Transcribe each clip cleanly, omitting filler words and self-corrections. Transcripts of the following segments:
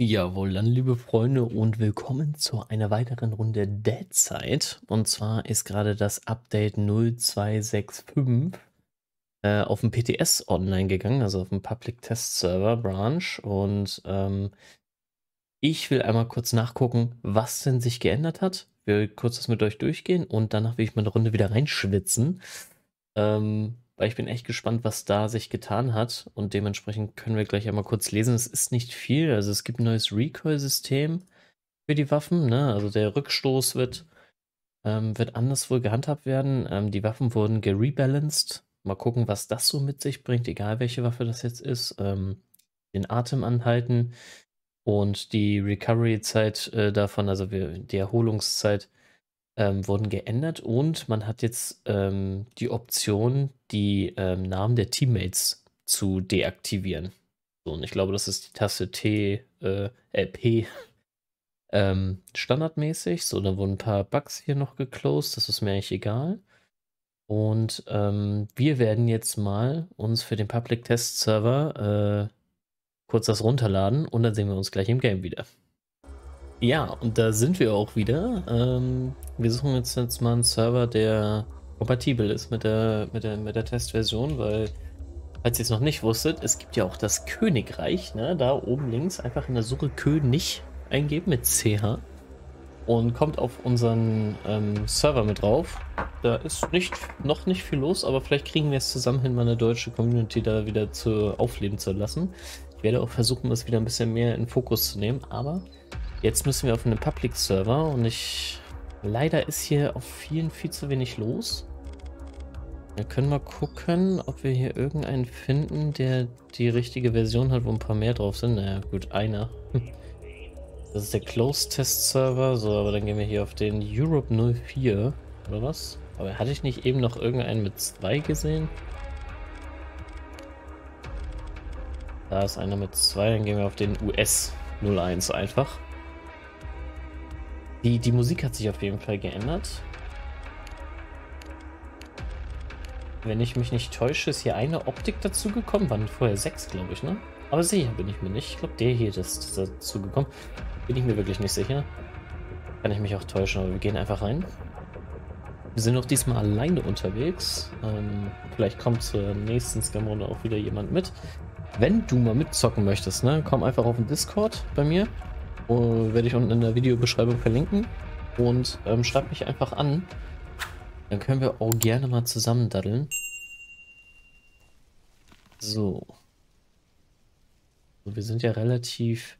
Jawohl, dann liebe Freunde und willkommen zu einer weiteren Runde Deadside. Und zwar ist gerade das Update 0265 auf dem PTS online gegangen, also auf dem Public Test Server Branch. Und ich will einmal kurz nachgucken, was denn sich geändert hat. Will kurz das mit euch durchgehen und danach will ich mal eine Runde wieder reinschwitzen. Weil ich bin echt gespannt, was da sich getan hat. Und dementsprechend können wir gleich einmal kurz lesen. Es ist nicht viel. Also es gibt ein neues Recoil-System für die Waffen. Ne? Also der Rückstoß wird anders wohl gehandhabt werden. Die Waffen wurden gerebalanced. Mal gucken, was das so mit sich bringt, egal welche Waffe das jetzt ist. Den Atem anhalten und die Recovery-Zeit davon, also die Erholungszeit, wurden geändert und man hat jetzt die Option, die Namen der Teammates zu deaktivieren. So, und ich glaube, das ist die Taste P standardmäßig. So, dann wurden ein paar Bugs hier noch geclosed, das ist mir eigentlich egal. Und wir werden jetzt mal uns für den Public Test Server kurz das runterladen und dann sehen wir uns gleich im Game wieder. Ja, und da sind wir auch wieder. Wir suchen jetzt mal einen Server, der kompatibel ist mit der Testversion, weil, falls ihr es noch nicht wusstet, es gibt ja auch das Königreich, ne? Da oben links einfach in der Suche König eingeben mit CH und kommt auf unseren Server mit drauf. Da ist noch nicht viel los, aber vielleicht kriegen wir es zusammen hin, mal eine deutsche Community da wieder aufleben zu lassen. Ich werde auch versuchen, das wieder ein bisschen mehr in Fokus zu nehmen, aber jetzt müssen wir auf einen Public-Server und leider ist hier auf vielen viel zu wenig los. Wir können mal gucken, ob wir hier irgendeinen finden, der die richtige Version hat, wo ein paar mehr drauf sind. Naja, gut, einer. Das ist der Closed-Test-Server. So, aber dann gehen wir hier auf den Europe 04. Oder was? Aber hatte ich nicht eben noch irgendeinen mit 2 gesehen? Da ist einer mit 2. Dann gehen wir auf den US 01 einfach. Die Musik hat sich auf jeden Fall geändert. Wenn ich mich nicht täusche, ist hier eine Optik dazugekommen. Waren vorher 6, glaube ich, ne? Aber sicher bin ich mir nicht. Ich glaube, der hier ist dazugekommen. Bin ich mir wirklich nicht sicher. Kann ich mich auch täuschen, aber wir gehen einfach rein. Wir sind auch diesmal alleine unterwegs. Vielleicht kommt zur nächsten Scam-Runde auch wieder jemand mit. Wenn du mal mitzocken möchtest, ne, komm einfach auf den Discord bei mir. Werde ich unten in der Videobeschreibung verlinken. Und schreib mich einfach an. Dann können wir auch gerne mal zusammen daddeln. So. Wir sind ja relativ...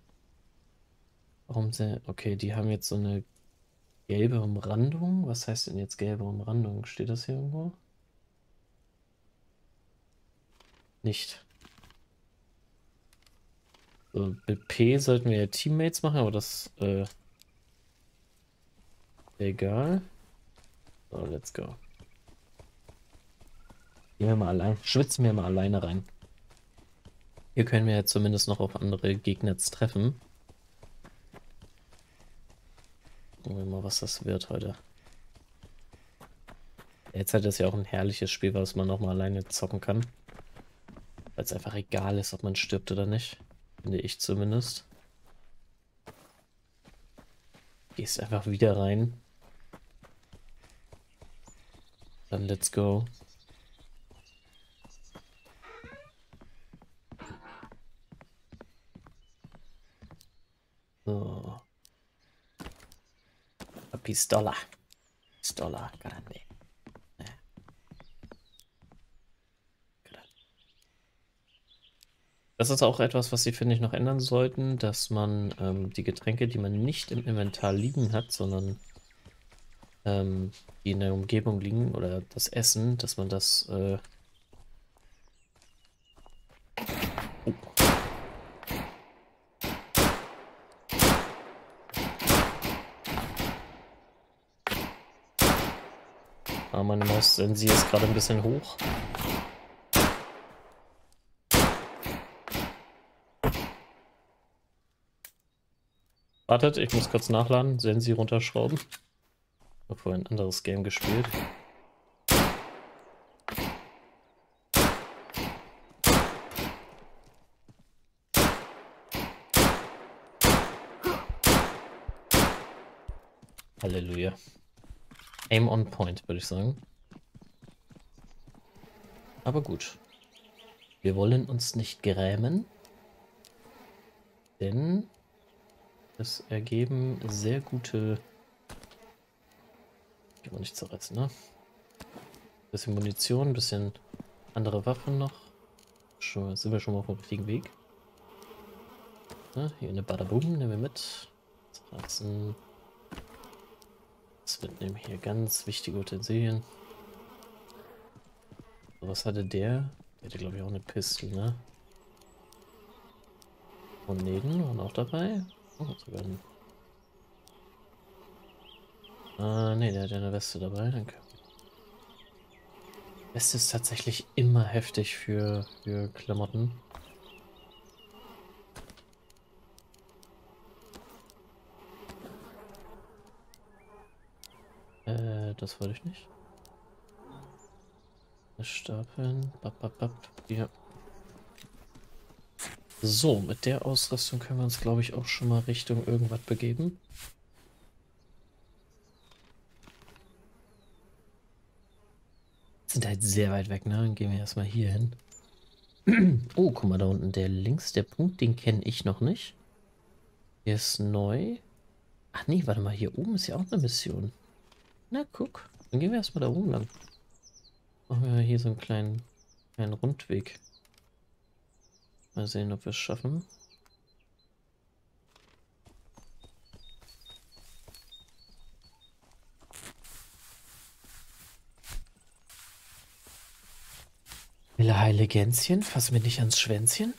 Okay, die haben jetzt so eine gelbe Umrandung. Was heißt denn jetzt gelbe Umrandung? Steht das hier irgendwo? Nicht. So, mit P sollten wir ja Teammates machen, aber das egal. So, let's go. Gehen wir mal allein. Schwitzen wir mal alleine rein. Hier können wir ja zumindest noch auf andere Gegner treffen. Gucken wir mal, was das wird heute. Jetzt ist ja auch ein herrliches Spiel, was man nochmal alleine zocken kann. Weil es einfach egal ist, ob man stirbt oder nicht. Finde ich zumindest. Gehst einfach wieder rein. Dann let's go. So. Pistola. Pistola, grande. Das ist auch etwas, was sie, finde ich, noch ändern sollten, dass man die Getränke, die man nicht im Inventar liegen hat, sondern die in der Umgebung liegen, oder das Essen, dass man das... Oh. Ah, meine Maus-Sensi ist gerade ein bisschen hoch. Wartet, ich muss kurz nachladen, Sensi runterschrauben. Ich habe vorhin ein anderes Game gespielt. Halleluja. Aim on point, würde ich sagen. Aber gut. Wir wollen uns nicht grämen, denn es ergeben sehr gute... Die wollen nicht zerreißen, ne? Bisschen Munition, bisschen andere Waffen noch. Sind wir schon mal auf dem richtigen Weg. Ne? Hier eine Badabum, nehmen wir mit. Zerreißen. Das mitnehmen hier ganz wichtige Utensilien. So, was hatte der? Der hatte, glaube ich, auch eine Pistole, ne? Und Näden waren auch dabei. Oh, sogar ein... ne, der hat ja eine Weste dabei. Danke. Weste ist tatsächlich immer heftig für Klamotten. Das wollte ich nicht. Das Stapeln. Bap, bap, bap. Ja. So, mit der Ausrüstung können wir uns, glaube ich, auch schon mal Richtung irgendwas begeben. Sind halt sehr weit weg, ne? Dann gehen wir erstmal hier hin. Oh, guck mal, da unten der links, der Punkt, den kenne ich noch nicht. Der ist neu. Ach nee, warte mal, hier oben ist ja auch eine Mission. Na, guck. Dann gehen wir erstmal da oben lang. Machen wir hier so einen kleinen Rundweg. Mal sehen, ob wir es schaffen. Wille heile Gänschen, fass mir nicht ans Schwänzchen.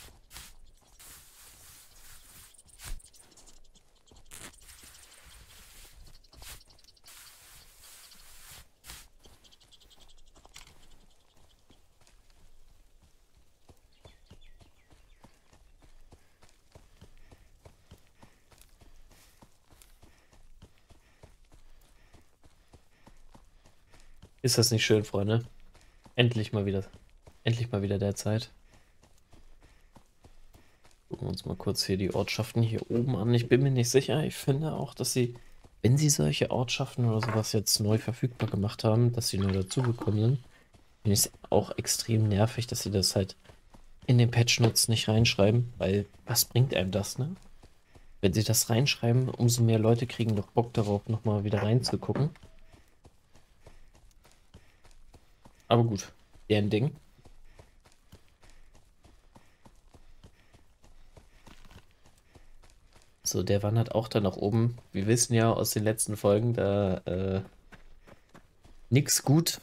Ist das nicht schön, Freunde? Endlich mal wieder. Endlich mal wieder der Zeit. Gucken wir uns mal kurz hier die Ortschaften hier oben an. Ich bin mir nicht sicher. Ich finde auch, dass sie, wenn sie solche Ortschaften oder sowas jetzt neu verfügbar gemacht haben, dass sie neu dazugekommen sind, finde ich es auch extrem nervig, dass sie das halt in den Patch-Notes nicht reinschreiben, weil was bringt einem das, ne? Wenn sie das reinschreiben, umso mehr Leute kriegen doch Bock darauf, nochmal wieder reinzugucken. Aber gut, deren Ding. So, der wandert auch da nach oben. Wir wissen ja aus den letzten Folgen, da nix gut.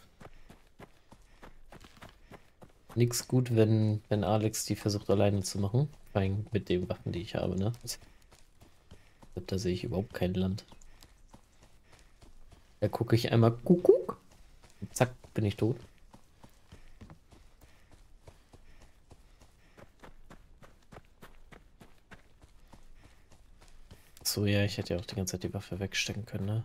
Nix gut, wenn Alex die versucht alleine zu machen. Vor allem mit den Waffen, die ich habe, ne? Da sehe ich überhaupt kein Land. Da gucke ich einmal Kuckuck. Und zack, bin ich tot. So, ja, ich hätte ja auch die ganze Zeit die Waffe wegstecken können, ne?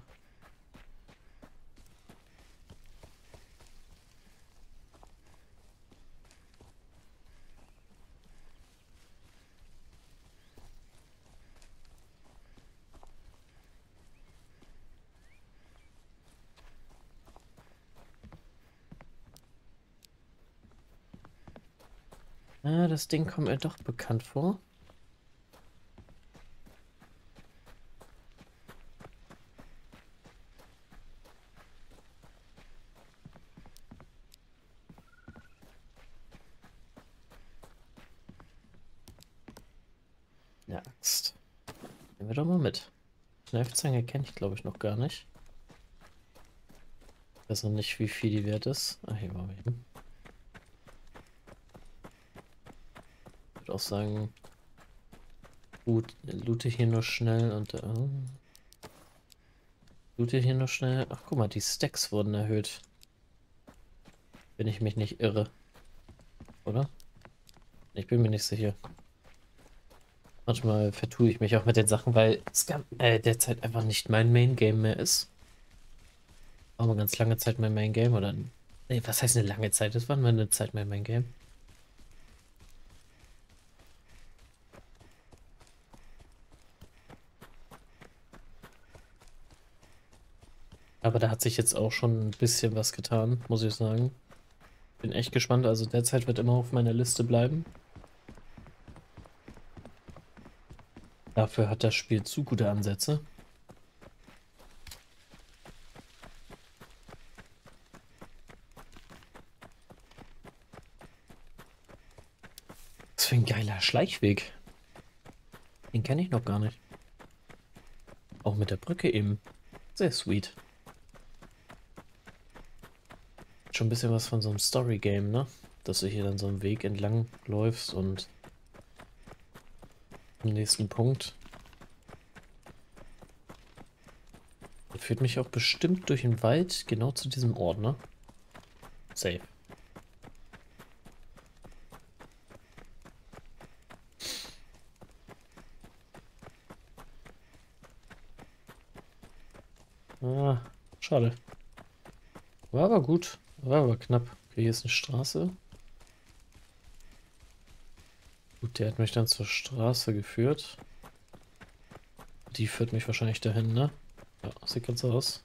Ah, das Ding kommt mir doch bekannt vor. Eine Axt. Nehmen wir doch mal mit. Kneifzange kenne ich, glaube ich, noch gar nicht. Ich weiß noch nicht, wie viel die wert ist. Ah, hier waren wir eben. Ich würde auch sagen, gut, loote hier nur schnell und loote hier nur schnell. Ach, guck mal, die Stacks wurden erhöht. Wenn ich mich nicht irre. Oder? Ich bin mir nicht sicher. Manchmal vertue ich mich auch mit den Sachen, weil Scum derzeit einfach nicht mein Main-Game mehr ist. War mal ganz lange Zeit mein Main-Game, oder? Nee, was heißt eine lange Zeit? Das war mal eine Zeit mein Main-Game. Aber da hat sich jetzt auch schon ein bisschen was getan, muss ich sagen. Bin echt gespannt. Also derzeit wird immer auf meiner Liste bleiben. Dafür hat das Spiel zu gute Ansätze. Was für ein geiler Schleichweg. Den kenne ich noch gar nicht. Auch mit der Brücke eben. Sehr sweet. Schon ein bisschen was von so einem Story-Game, ne? Dass du hier dann so einen Weg entlang läufst und am nächsten Punkt. Der führt mich auch bestimmt durch den Wald genau zu diesem Ort, ne? Safe. Ah, schade. War aber gut. War aber knapp. Okay, hier ist eine Straße. Gut, der hat mich dann zur Straße geführt. Die führt mich wahrscheinlich dahin, ne? Ja, sieht ganz so aus.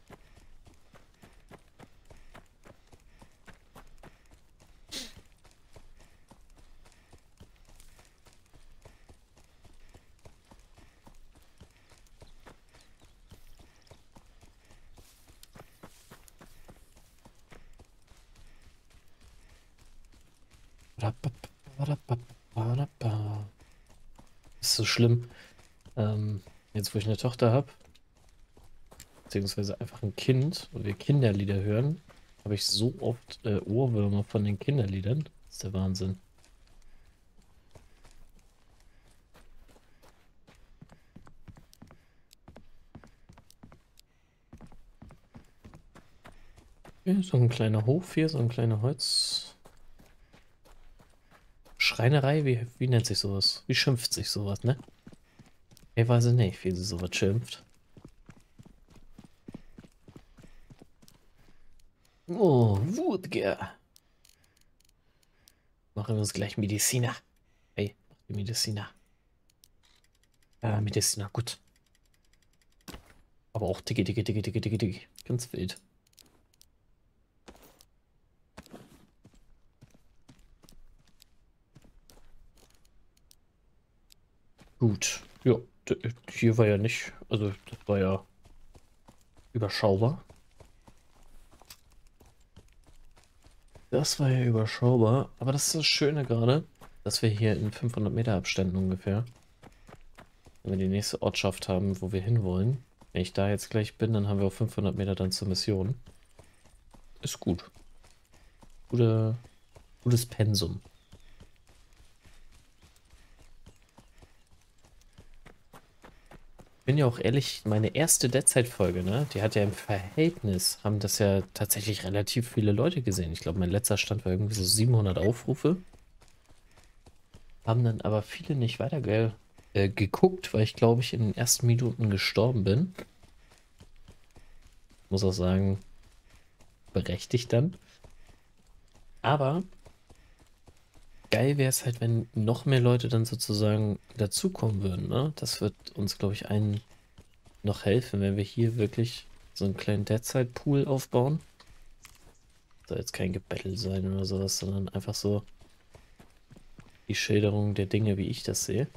Ist so schlimm. Jetzt, wo ich eine Tochter habe, beziehungsweise einfach ein Kind und wir Kinderlieder hören, habe ich so oft Ohrwürmer von den Kinderliedern. Das ist der Wahnsinn. Hier so ein kleiner Hof hier, so ein kleiner Holzschreinerei, wie nennt sich sowas? Wie schimpft sich sowas, ne? Ich weiß nicht, wie sie sowas schimpft. Oh, Wutger. Machen wir uns gleich Mediziner. Hey, mach die Mediziner. Mediziner, gut. Aber auch dicke, dicke, dicke, dicke, dicke, dicke. Ganz wild. Gut. Ja, hier war ja nicht. Also, das war ja überschaubar. Das war ja überschaubar. Aber das ist das Schöne gerade, dass wir hier in 500 Meter Abständen ungefähr, wenn wir die nächste Ortschaft haben, wo wir hinwollen. Wenn ich da jetzt gleich bin, dann haben wir auch 500 Meter dann zur Mission. Ist gut. Gutes Pensum. Bin ja auch ehrlich, meine erste Dead-Zeit-Folge, ne? Die hat ja im Verhältnis, haben das ja tatsächlich relativ viele Leute gesehen. Ich glaube, mein letzter Stand war irgendwie so 700 Aufrufe. Haben dann aber viele nicht weiter geguckt, weil ich glaube ich in den ersten Minuten gestorben bin. Muss auch sagen, berechtigt dann. Aber geil wäre es halt, wenn noch mehr Leute dann sozusagen dazukommen würden, ne? Das wird uns, glaube ich, allen noch helfen, wenn wir hier wirklich so einen kleinen Deadside-Pool aufbauen. Soll jetzt kein Gebettel sein oder sowas, sondern einfach so die Schilderung der Dinge, wie ich das sehe.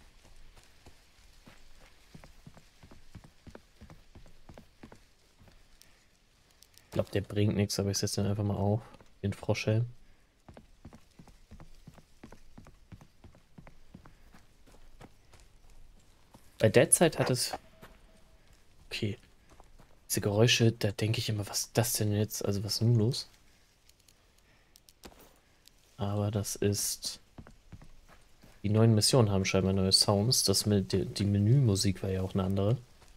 Ich glaube, der bringt nichts, aber ich setze den einfach mal auf. Den Froschhelm. Bei Deadside hat es... Okay. Diese Geräusche, da denke ich immer, was ist das denn jetzt? Also was ist nun los? Aber das ist... Die neuen Missionen haben scheinbar neue Sounds. Die Menümusik war ja auch eine andere.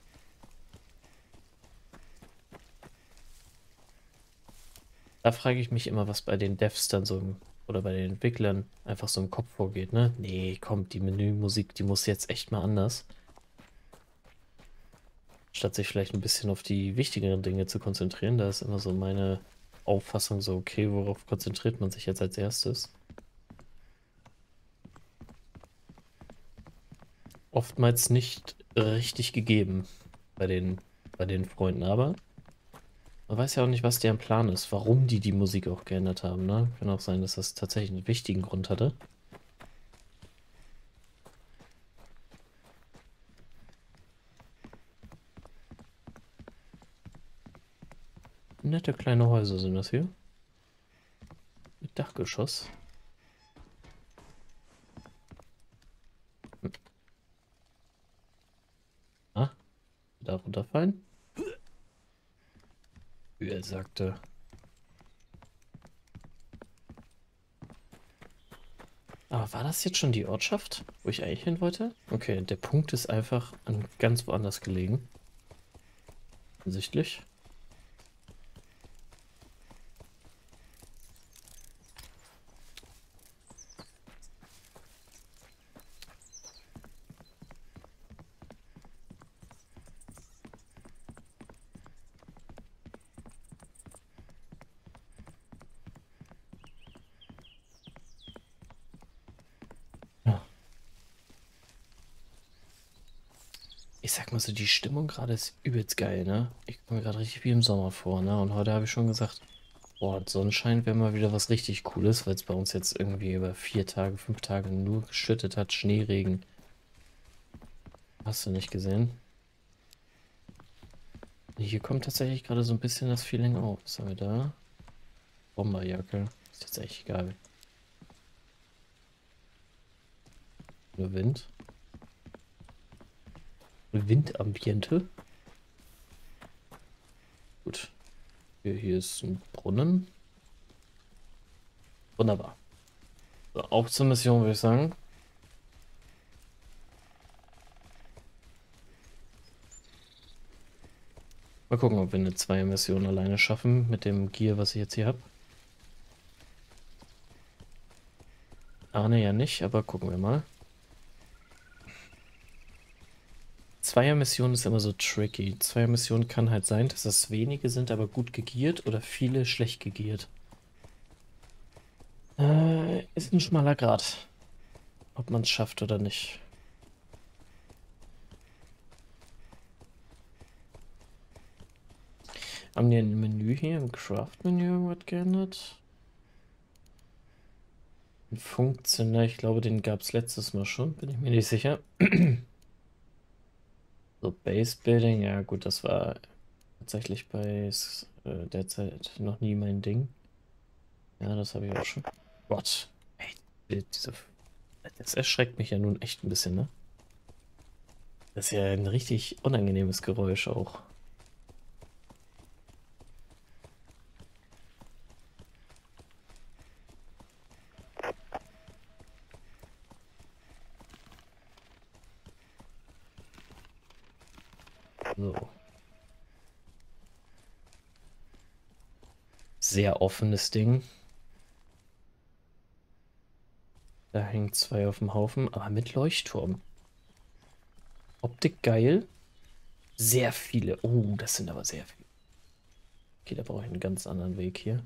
Da frage ich mich immer, was bei den Devs dann so oder bei den Entwicklern einfach so im Kopf vorgeht, ne? Nee, komm, die Menümusik, die muss jetzt echt mal anders. Statt sich vielleicht ein bisschen auf die wichtigeren Dinge zu konzentrieren, da ist immer so meine Auffassung so, okay, worauf konzentriert man sich jetzt als erstes? Oftmals nicht richtig gegeben bei den Freunden, aber Man weiß ja auch nicht, was deren Plan ist, warum die Musik auch geändert haben, ne? Kann auch sein, dass das tatsächlich einen wichtigen Grund hatte. Nette kleine Häuser sind das hier. Mit Dachgeschoss. Hm. Ah, da runterfallen? Wie er sagte. Aber war das jetzt schon die Ortschaft, wo ich eigentlich hin wollte? Okay, der Punkt ist einfach ganz woanders gelegen. Offensichtlich. Ja. Ich sag mal so, die Stimmung gerade ist übelst geil, ne? Ich komme mir gerade richtig wie im Sommer vor, ne? Und heute habe ich schon gesagt, boah, Sonnenschein wäre mal wieder was richtig Cooles, weil es bei uns jetzt irgendwie über 4 Tage, 5 Tage nur geschüttet hat, Schneeregen. Hast du nicht gesehen? Hier kommt tatsächlich gerade so ein bisschen das Feeling auf. Was haben wir da? Bomberjacke. Ist jetzt echt egal. Nur Wind. Windambiente. Gut. Hier ist ein Brunnen. Wunderbar. So, auf zur Mission, würde ich sagen. Mal gucken, ob wir eine Zweier-Mission alleine schaffen mit dem Gear, was ich jetzt hier habe. Ahne ja nicht, aber gucken wir mal. Zweier-Mission ist immer so tricky. Zweier-Mission kann halt sein, dass es wenige sind, aber gut gegiert oder viele schlecht gegiert. Ist ein schmaler Grat, ob man es schafft oder nicht. Haben die ein Menü hier im Craft-Menü irgendwas geändert? Funktionell, ich glaube, den gab es letztes Mal schon, bin ich mir nicht sicher. So, Base Building, ja gut, das war tatsächlich bei derzeit noch nie mein Ding. Ja, das habe ich auch schon. Gott, ey, das erschreckt mich ja nun echt ein bisschen, ne? Das ist ja ein richtig unangenehmes Geräusch auch. So. Sehr offenes Ding. Da hängen zwei auf dem Haufen, aber mit Leuchtturm. Optik geil. Sehr viele. Oh, das sind aber sehr viele. Okay, da brauche ich einen ganz anderen Weg hier.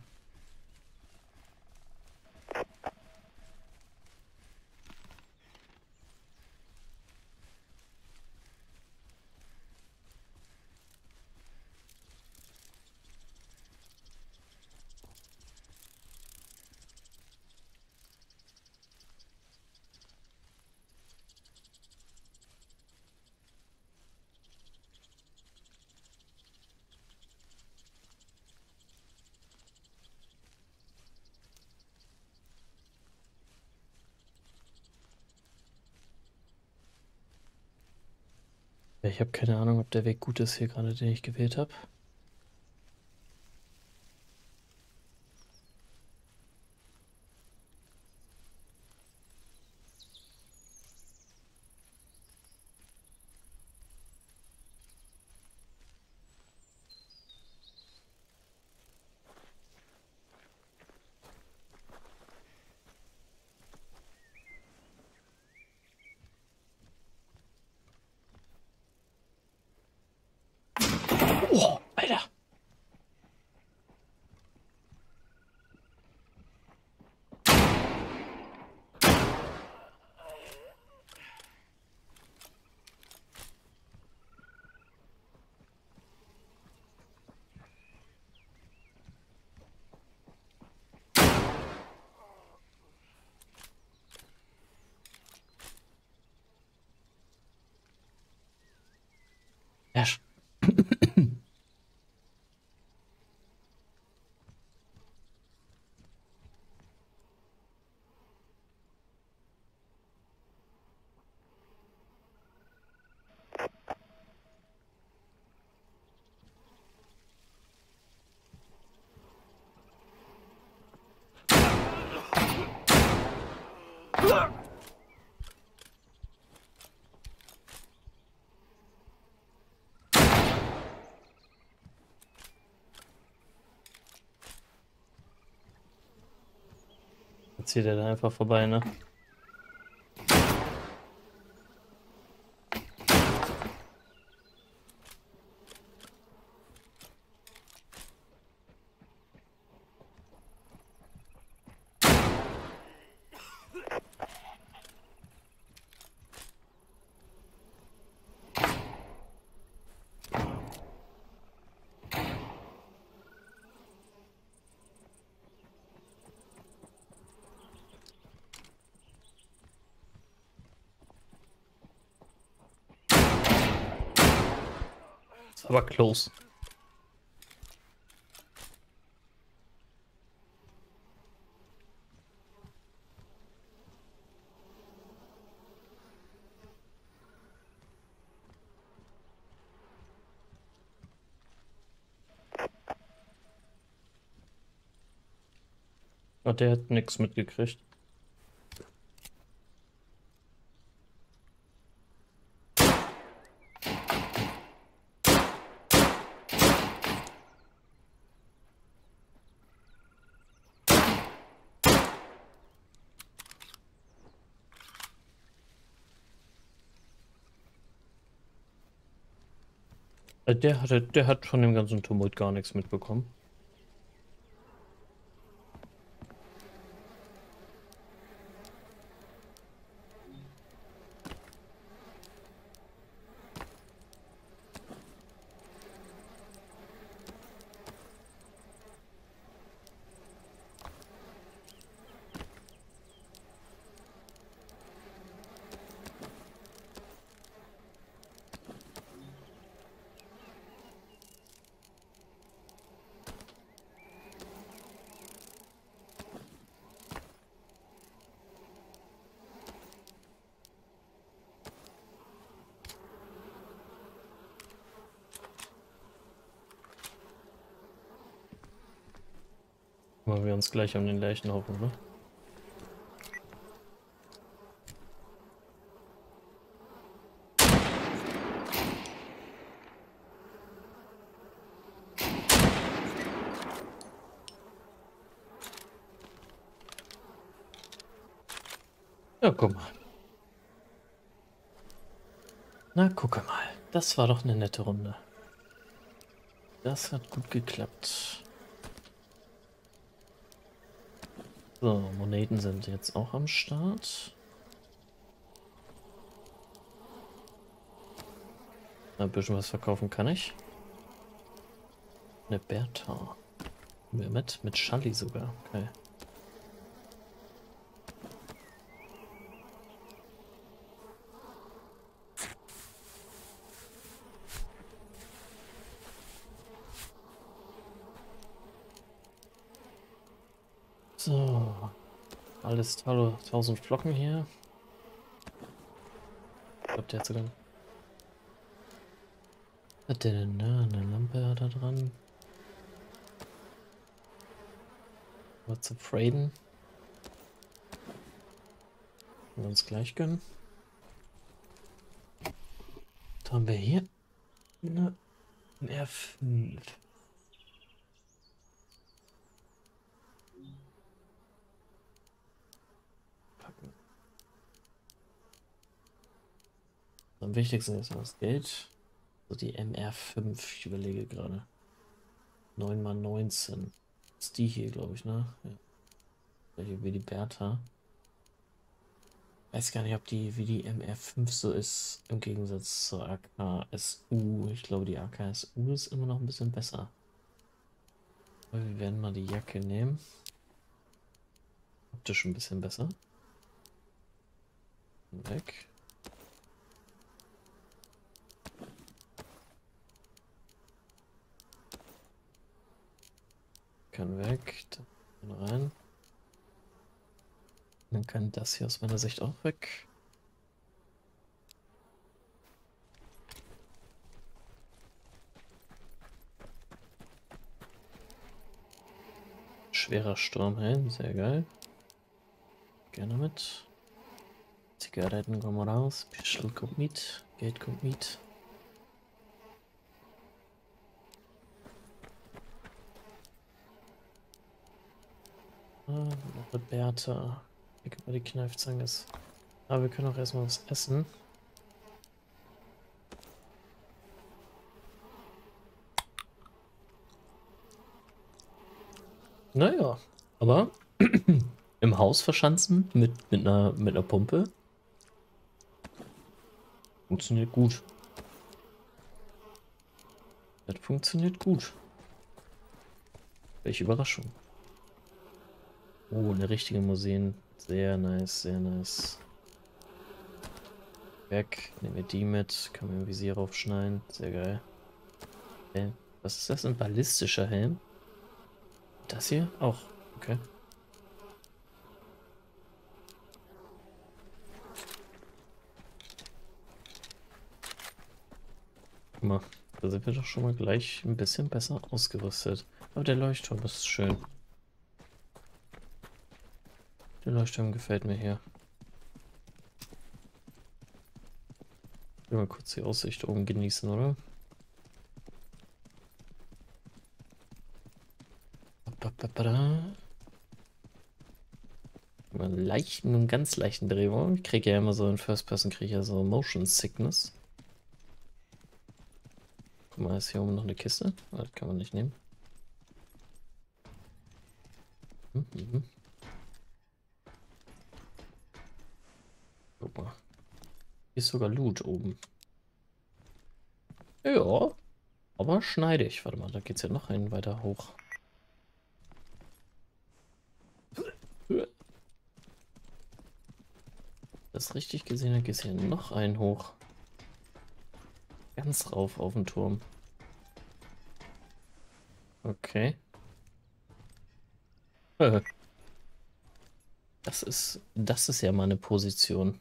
Ja, ich habe keine Ahnung, ob der Weg gut ist hier gerade, den ich gewählt habe. Oh, Jetzt zieht er da einfach vorbei, ne? Das war aber close. Oh, der hat nichts mitgekriegt. Der hat von dem ganzen Tumult gar nichts mitbekommen. Weil wir uns gleich um den Leichenhaufen, ne? Ja, guck mal. Na, gucke mal. Das war doch eine nette Runde. Das hat gut geklappt. So, Moneten sind jetzt auch am Start. Ein bisschen was verkaufen kann ich. Eine Bertha. Nehmen wir mit Schalli sogar. Okay. So. Alles 1000 Flocken hier. Ich glaube, der hat sogar... Was hat der denn da? Eine Lampe da dran. Was zu traden. Wir uns gleich gönnen. Was haben wir hier? Eine R5. Packen. Am wichtigsten ist das Geld. So die MR5. Ich überlege gerade. 9x19. Ist die hier, glaube ich, ne? Ja. Welche wie die Bertha. Weiß gar nicht, ob die wie die MR5 so ist im Gegensatz zur AKSU. Ich glaube, die AKSU ist immer noch ein bisschen besser. Aber wir werden mal die Jacke nehmen. Optisch ein bisschen besser. Weg. Kann weg. Dann rein. Dann kann das hier aus meiner Sicht auch weg. Schwerer Sturmhelm, sehr geil. Gerne mit. Zigaretten kommen raus. Pistol kommt mit. Geld kommt mit. Noch mit Bertha. Hier können wir die Kneifzange. Aber wir können auch erstmal was essen. Naja, aber im Haus verschanzen mit einer Pumpe funktioniert gut. Das funktioniert gut. Welche Überraschung. Oh, eine richtige Museen. Sehr nice, sehr nice. Weg, nehmen wir die mit. Können wir im Visier raufschneiden. Sehr geil. Was ist das? Ein ballistischer Helm? Das hier? Auch. Okay. Guck mal, da sind wir doch schon mal gleich ein bisschen besser ausgerüstet. Aber der Leuchtturm ist schön. Der Leuchtturm gefällt mir hier. Ich will mal kurz die Aussicht oben genießen, oder? Einen ganz leichten Drehung. Ich kriege ja immer so in First Person, kriege ich ja so Motion Sickness. Guck mal, ist hier oben noch eine Kiste. Das kann man nicht nehmen. Guck mal. Hier ist sogar Loot oben. Ja, aber schneidig. Warte mal, da geht's ja noch einen weiter hoch. Das richtig gesehen hat, geht's hier noch einen hoch. Ganz rauf auf den Turm. Okay. Das ist ja mal eine Position.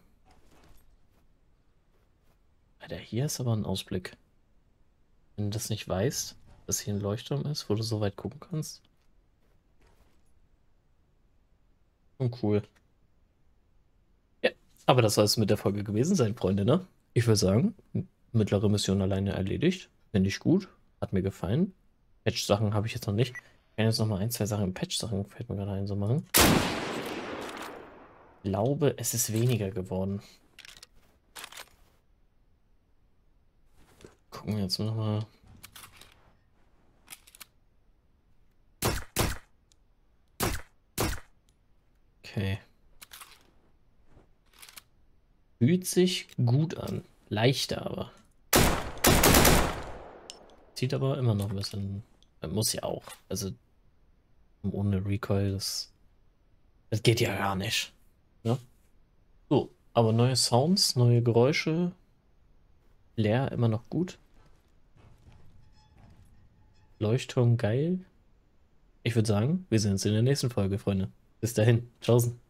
Alter, hier ist aber ein Ausblick. Wenn du das nicht weißt, dass hier ein Leuchtturm ist, wo du so weit gucken kannst. Und cool. Ja, aber das soll es mit der Folge gewesen sein, Freunde, ne? Ich würde sagen, mittlere Mission alleine erledigt. Finde ich gut. Hat mir gefallen. Patch-Sachen habe ich jetzt noch nicht. Ich kann jetzt noch mal ein, zwei Sachen, Patch-Sachen fällt mir gerade ein, so machen. Ich glaube, es ist weniger geworden. Gucken wir jetzt nochmal. Okay. Fühlt sich gut an. Leichter aber. Sieht aber immer noch ein bisschen. Muss ja auch. Also ohne Recoil, das geht ja gar nicht. Ja? So, aber neue Sounds, neue Geräusche. Leer immer noch gut. Leuchtturm geil. Ich würde sagen, wir sehen uns in der nächsten Folge, Freunde. Bis dahin. Tschaußen.